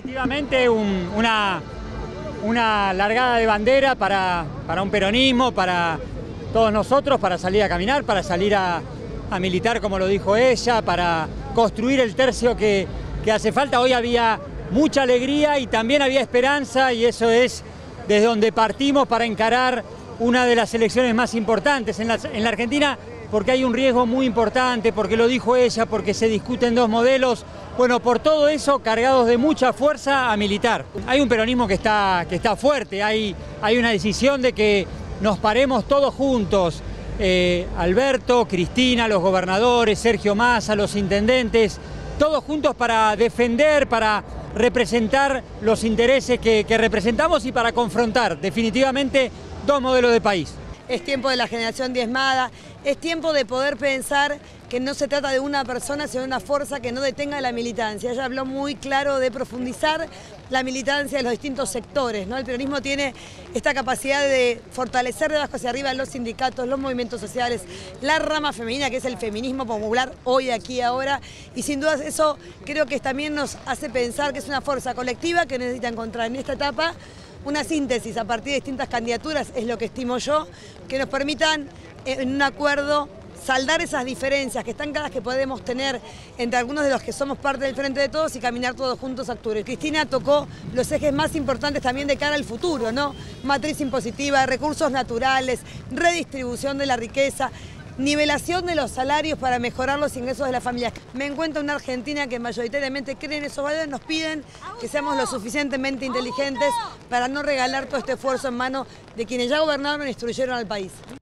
Definitivamente una largada de bandera para un peronismo, para todos nosotros, para salir a caminar, para salir a militar, como lo dijo ella, para construir el tercio que hace falta. Hoy había mucha alegría y también había esperanza, y eso es desde donde partimos para encarar una de las elecciones más importantes en la Argentina, porque hay un riesgo muy importante, porque lo dijo ella, porque se discuten dos modelos. Bueno, por todo eso, cargados de mucha fuerza a militar. Hay un peronismo que está fuerte, hay una decisión de que nos paremos todos juntos. Alberto, Cristina, los gobernadores, Sergio Massa, los intendentes, todos juntos para defender, para representar los intereses que representamos y para confrontar definitivamente dos modelos de país. Es tiempo de la generación diezmada, es tiempo de poder pensar que no se trata de una persona, sino de una fuerza que no detenga la militancia. Ella habló muy claro de profundizar la militancia de los distintos sectores, ¿no? El peronismo tiene esta capacidad de fortalecer de abajo hacia arriba los sindicatos, los movimientos sociales, la rama femenina, que es el feminismo popular hoy, aquí, ahora, y sin duda eso creo que también nos hace pensar que es una fuerza colectiva que necesita encontrar en esta etapa una síntesis a partir de distintas candidaturas, es lo que estimo yo, que nos permitan en un acuerdo saldar esas diferencias que están claras que podemos tener entre algunos de los que somos parte del Frente de Todos y caminar todos juntos a octubre. Cristina tocó los ejes más importantes también de cara al futuro, ¿no? Matriz impositiva, recursos naturales, redistribución de la riqueza, nivelación de los salarios para mejorar los ingresos de las familias. Me encuentro una Argentina que mayoritariamente cree en esos valores, nos piden que seamos lo suficientemente inteligentes para no regalar todo este esfuerzo en manos de quienes ya gobernaron e instruyeron al país.